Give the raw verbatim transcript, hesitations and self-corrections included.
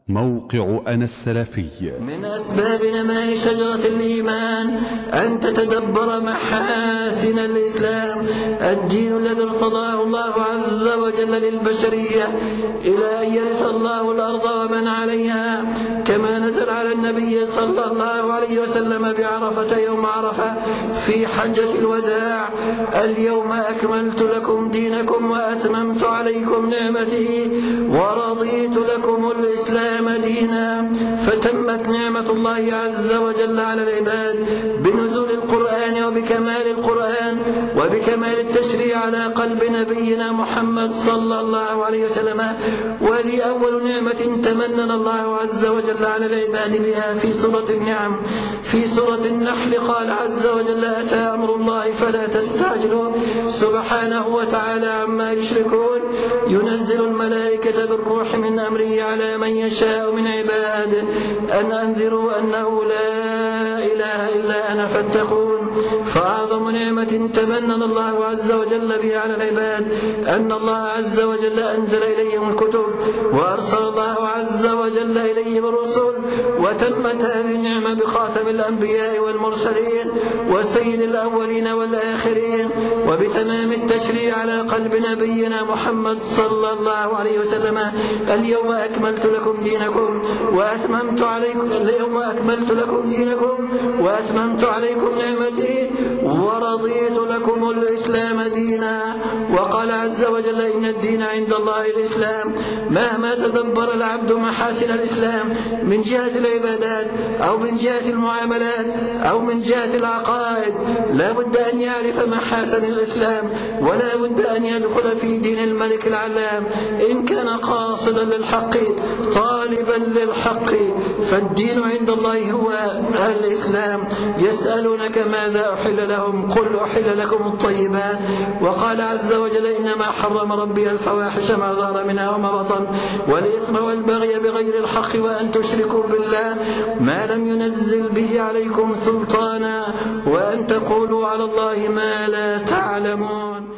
موقع أنا السلفي. من أسباب نماء شجرة الإيمان أن تتدبر محاسن الإسلام، الدين الذي ارتضاه الله عز وجل للبشرية إلى أن يرث الله الأرض ومن عليها، كما نزل على النبي صلى الله عليه وسلم بعرفة يوم عرفة في حجة الوداع: اليوم أكملت لكم دينكم وأتممت عليكم نعمتي ورضيت لكم الإسلام دينا. فتمت نعمة الله عز وجل على العباد بنزول القرآن وبكمال القرآن وبكمال التشريع على قلب نبينا محمد صلى الله عليه وسلم. وهذه أول نعمة تمنن الله عز وجل على العباد بها في سورة النعم. في سورة النحل قال عز وجل: أتى أمر الله فلا تستعجلوا سبحانه وتعالى عما يشركون، ينزل الملائكة بالروح من أمره على من يشاء من عباده أن أنذروا أنه لا إله إلا أنا فاتقون. فأعظم نعمة تمنن الله عز وجل بها على العباد أن الله عز وجل أنزل إليهم الكتب وأرسل الله عز وجل إليهم الرسل، وتمت هذه النعمة بخاتم الأنبياء والمرسلين وسيد الأولين والآخرين، وبتمام التشريع على قلب نبينا محمد صلى الله عليه وسلم: اليوم أكملت لكم دينكم وأتممت عليكم اليوم أكملت لكم دينكم وأتممت عليكم نعمتي ورضيت لكم الإسلام دينا. وقال عز وجل: إن الدين عند الله الإسلام. مهما تدبر العبد محاسن الإسلام من جهة العبادات أو من جهة المعاملات أو من جهة العقائد، لا بد أن يعرف محاسن الإسلام، ولا بد أن يدخل في دين الملك العلام إن كان قاصدا للحق طالبا للحق. فالدين عند الله هو الإسلام. يسألونك ماذا أحل لهم قل أحل لكم الطيبات. وقال عز وجل: إنما حرم ربي الفواحش ما ظهر منها وما بطن والإثم والبغي بغير الحق وأن تشركوا بالله ما لم ينزل به عليكم سلطانا وأن تقولوا على الله ما لا تعلمون.